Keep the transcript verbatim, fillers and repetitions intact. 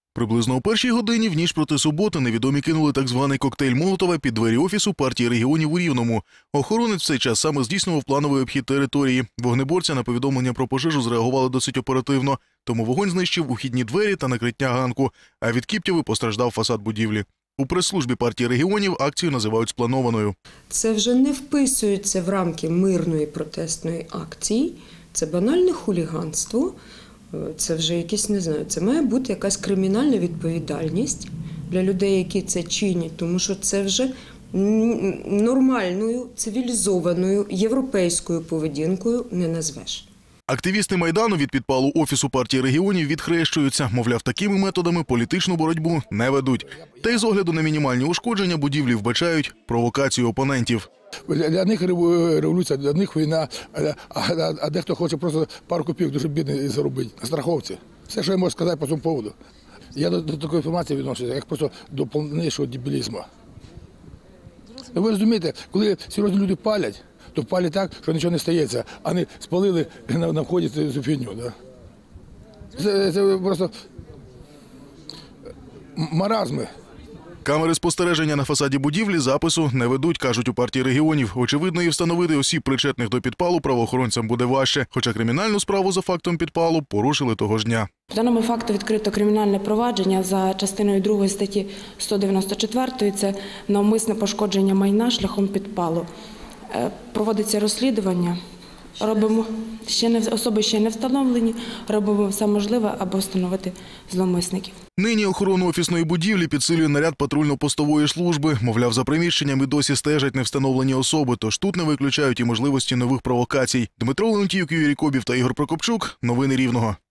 Приблизно о першій годині в ніч проти суботи невідомі кинули так званий коктейль Молотова під двері офісу партії регіонів у Рівному. Охоронець в цей час саме здійснював плановий обхід території. Вогнеборці на повідомлення про пожежу зреагували досить оперативно, тому вогонь знищив ухідні двері та накриття ганку, а від кіптяви постраждав фасад будівлі. У прес-службі партії регіонів акцію називають спланованою. Це вже не вписується в рамки мирної протестної акції, це банальне хуліганство. Це вже якісь, не знаю, це має бути якась кримінальна відповідальність для людей, які це чинять, тому що це вже нормальною, цивілізованою, європейською поведінкою не назвеш. Активісти Майдану від підпалу Офісу партії регіонів відхрещуються. Мовляв, такими методами політичну боротьбу не ведуть. Та й з огляду на мінімальні ушкодження будівлі вбачають провокацію опонентів. Для них революція, для них війна, а, а дехто хоче просто пару копійок дуже бідний заробити на страховці. Все, що я можу сказати по цьому поводу. Я до, до такої інформації відношуся, як просто до повнішого дебілізму. Ви розумієте, коли серйозні люди палять, то палять так, що нічого не стається, а не спалили на, на вході цю фігню. Да? Це, це просто маразми. Камери спостереження на фасаді будівлі запису не ведуть, кажуть у партії регіонів. Очевидно, і встановити осіб, причетних до підпалу, правоохоронцям буде важче. Хоча кримінальну справу за фактом підпалу порушили того ж дня. По даному факту відкрито кримінальне провадження за частиною другої статті сто дев'яносто чотири. Це навмисне пошкодження майна шляхом підпалу. Проводиться розслідування. Робимо ще не особи ще не встановлені, робимо все можливе, аби встановити зловмисників. Нині охорону офісної будівлі підсилює наряд патрульно-постової служби. Мовляв, за приміщеннями досі стежать невстановлені особи, тож тут не виключають і можливості нових провокацій. Дмитро Леонтіюк, Юрій Кобів та Ігор Прокопчук. Новини Рівного.